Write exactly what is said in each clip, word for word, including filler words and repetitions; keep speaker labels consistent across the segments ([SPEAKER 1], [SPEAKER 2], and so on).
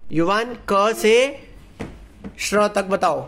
[SPEAKER 1] युवान, क से श्र तक बताओ।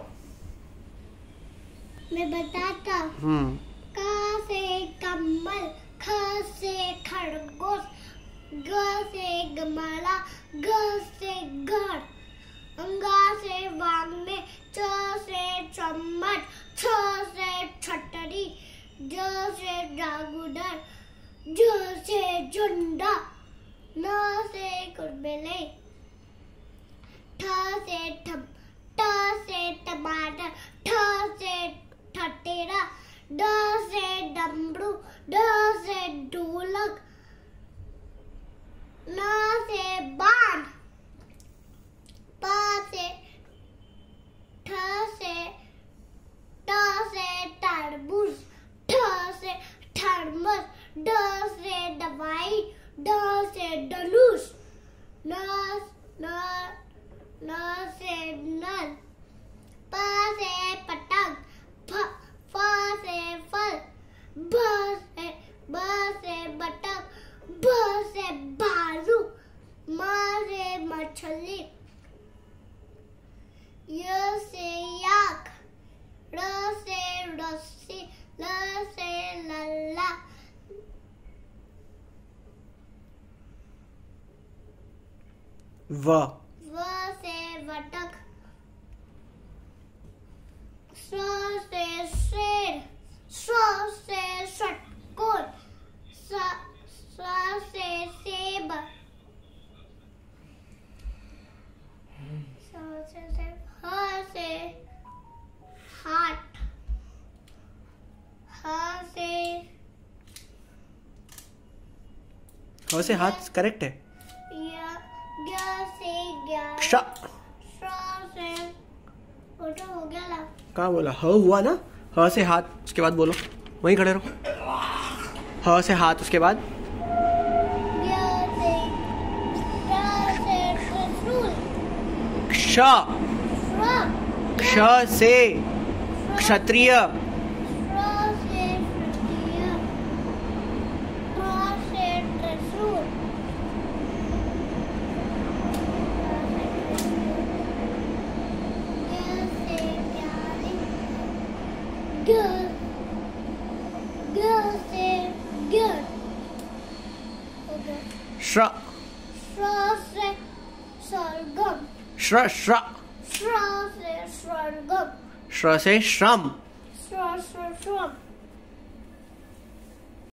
[SPEAKER 2] मैं बताता।
[SPEAKER 1] हम्म
[SPEAKER 2] क से कमल, ख से खरगोश, ग से गमला, घ से घर, अंगा से वांगने, च से चम्मच, छ से छतरी, ज से जागुदर, ज से झंडा, न से कुरबेले, ठ से ठप, ट से टमाटर, ठ से ठटेरा, ड से डमरू, ड से ढोलक, न से बाण, प से ठ से ट से तरबूज, ठ से थर्मस, ड से दवाई, ड से धनुष, न न न से नल, प से पतंग, फ फ से फल, ब से ब से बतख, भ से भालू, म से मछली, य से याक, र से रस्सी, ल से लल्ला,
[SPEAKER 1] व
[SPEAKER 2] व से बतख, स से शेर, स से षटकोर, स स से सेब, स से सेब, ह से हाथ, ह से
[SPEAKER 1] ह से हाथ करेक्ट है।
[SPEAKER 2] य, ग से ग्यारह,
[SPEAKER 1] क्ष
[SPEAKER 2] श से वो तो हो गया ना।
[SPEAKER 1] कहाँ बोला? ह हुआ ना। ह से हाथ, उसके बाद बोलो, वहीं खड़े रहो। ह से हाथ, उसके बाद
[SPEAKER 2] ग से ट से त्रिशूल,
[SPEAKER 1] क्ष
[SPEAKER 2] श्र
[SPEAKER 1] क्ष से क्षत्रिय,
[SPEAKER 2] श्र से तृतीय, त्र से त्रिशूल, ग से ज्ञानी, ग ग से ज्ञान, हो गया।
[SPEAKER 1] श्र
[SPEAKER 2] श्र से सरगम,
[SPEAKER 1] श्र श्र
[SPEAKER 2] श्र से स्वर्गम,
[SPEAKER 1] श्र से श्रम,
[SPEAKER 2] श्र से श्रम,